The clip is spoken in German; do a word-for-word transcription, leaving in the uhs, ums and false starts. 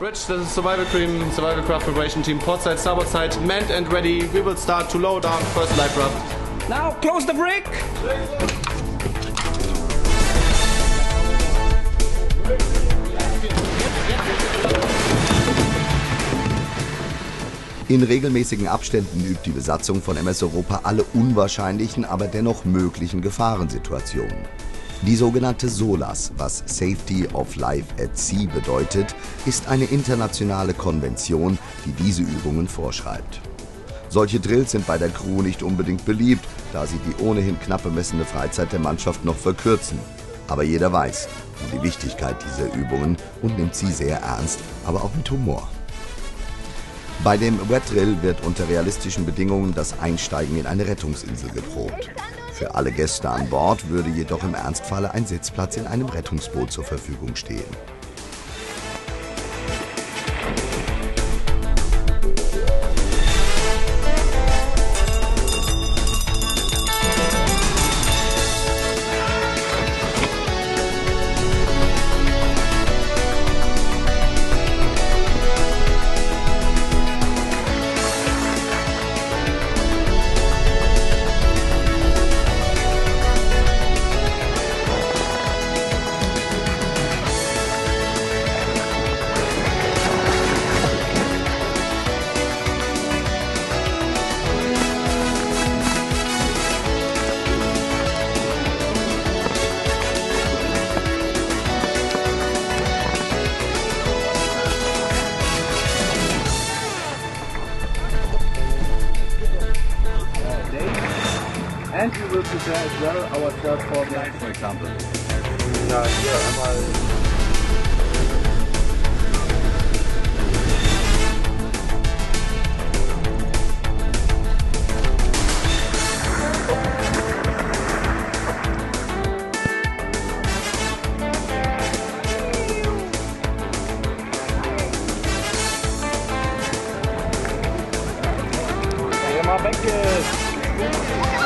Bridge, this is Survival Cream, Survival Craft Preparation Team, port side, starboard side, manned and ready. We will start to load our first life raft. Now close the brick! In regelmäßigen Abständen übt die Besatzung von M S Europa alle unwahrscheinlichen, aber dennoch möglichen Gefahrensituationen. Die sogenannte SOLAS, was Safety of Life at Sea bedeutet, ist eine internationale Konvention, die diese Übungen vorschreibt. Solche Drills sind bei der Crew nicht unbedingt beliebt, da sie die ohnehin knapp bemessene Freizeit der Mannschaft noch verkürzen. Aber jeder weiß um die Wichtigkeit dieser Übungen und nimmt sie sehr ernst, aber auch mit Humor. Bei dem Wet Drill wird unter realistischen Bedingungen das Einsteigen in eine Rettungsinsel geprobt. Für alle Gäste an Bord würde jedoch im Ernstfalle ein Sitzplatz in einem Rettungsboot zur Verfügung stehen. And we will prepare as well ourselves for blind, for example. Ja, hier einmal. Geh mal weg jetzt!